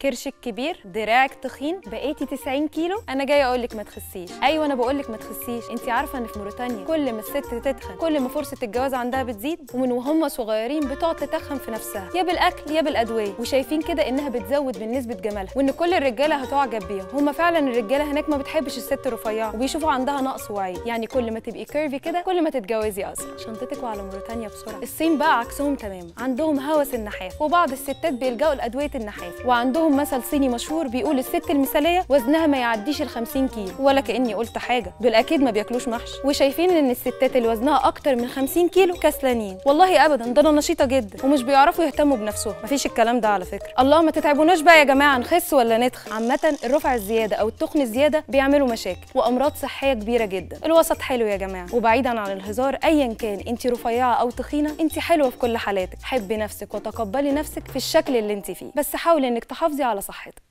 كرشك كبير، دراعك تخين، بقيتي 90 كيلو، انا جايه اقول لك ما تخسيش. ايوه انا بقول لك ما تخسيش. انت عارفه ان في موريتانيا كل ما الست تتخن كل ما فرصه الجواز عندها بتزيد، ومن وهم صغيرين بتقعد تتخن في نفسها يا بالاكل يا بالادويه، وشايفين كده انها بتزود من نسبه جمالها، وان كل الرجاله هتعجب بيها. هم فعلا الرجاله هناك ما بتحبش الست رفيعه، وبيشوفوا عندها نقص وعي، يعني كل ما تبقي كيرفي كده كل ما تتجوزي اسرع. شنطتك وعلى موريتانيا بسرعه. الصين بقى عكسهم تماما، عندهم هوس النحاف، وبعض الستات بيلجأوا لادويه النحاف، وعندهم مثل صيني مشهور بيقول الست المثاليه وزنها ما يعديش ال 50 كيلو. ولا كاني قلت حاجه، دول اكيد ما بياكلوش محشي. وشايفين ان الستات اللي وزنها اكتر من 50 كيلو كسلانين. والله ابدا، ده انا نشيطه جدا ومش بيعرفوا يهتموا بنفسهم. مفيش الكلام ده على فكره. الله ما تتعبوناش بقى يا جماعه، نخس ولا نتخن. عامه الرفع الزياده او التخن الزياده بيعملوا مشاكل وامراض صحيه كبيره جدا. الوسط حلو يا جماعه، وبعيدا عن الهزار ايا كان انت رفيعه او تخينه انت حلوه في كل حالاتك. حبي نفسك وتقبلي نفسك في الشكل اللي انت فيه، بس حاولي انك تحافظي على صحتك.